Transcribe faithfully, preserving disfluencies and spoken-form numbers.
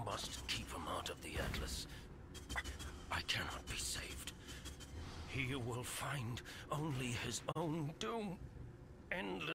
must keep him out of the Atlas. I cannot be saved. He will find only his own doom. Endless